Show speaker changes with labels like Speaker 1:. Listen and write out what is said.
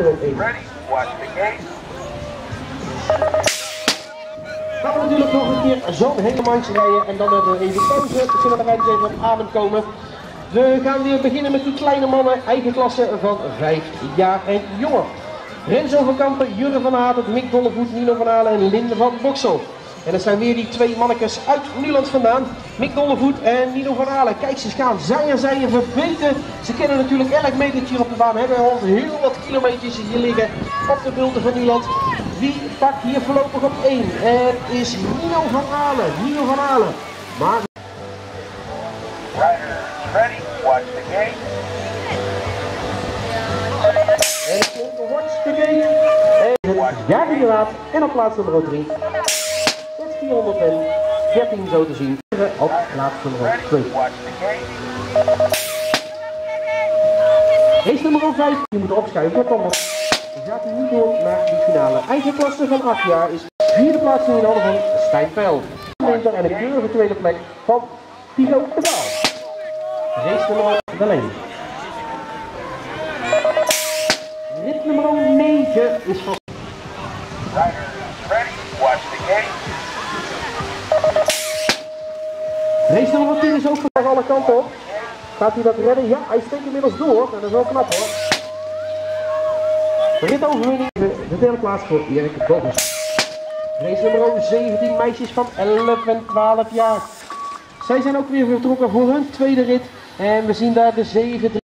Speaker 1: Ready, watch the gate.
Speaker 2: Gaan we natuurlijk nog een keer zo'n hele mandje rijden en dan hebben we even pauze. Dan kunnen de rijders even op adem komen. We gaan weer beginnen met die kleine mannen, eigen klasse van 5 jaar en jonger. Renzo van Kampen, Jurre van Haat, Mick Dollevoet, Nino van Aalen en Linde van Boksel. En dat zijn weer die twee mannetjes uit Nuland vandaan. Mick Dollevoet en Nino van Aalen. Kijk, ze gaan zij en zij verbeteren. Ze kennen natuurlijk elk metertje op de baan. Hebben al heel wat kilometers hier liggen op de bulten van Nuland. Wie pakt hier voorlopig op 1? Het is Nino van Aalen. Nino van Aalen. Maar...
Speaker 1: Riders ready, watch the gate.
Speaker 2: En het komt watch the gate. En het jaargeraad. En op plaats nummer 3. 413 zo te zien op plaats nummer 2. Race nummer 5, je moet opschuiven, want dan gaat hij niet door naar die finale. Eigen klasse van 8 jaar is vierde plaats in de handen van Stijn Peil. En de keurige tweede plek van Tilo Pedaal. Race nummer 1. Rit nummer 9 is van...
Speaker 1: Riders ready, watch the gate.
Speaker 2: Race nummer 10 is ook van alle kanten op. Gaat hij dat redden? Ja, hij steekt inmiddels door. En dat is wel knap hoor. Rit overwinning, de derde plaats voor Erik Bogus. Race nummer 17, meisjes van 11 en 12 jaar. Zij zijn ook weer vertrokken voor hun tweede rit. En we zien daar de 7